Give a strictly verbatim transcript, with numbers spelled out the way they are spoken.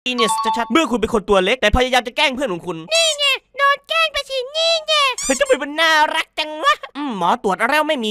เนสชัดๆเมื่อคุณเป็นคนตัวเล็กแต่พยายามจะแกล้งเพื่อนของคุณนี่ไงโดนแกล้งไปสินี่ไงเฮ้ยทำไมมันน่ารักจังวะหมอตรวจแล้วไม่มี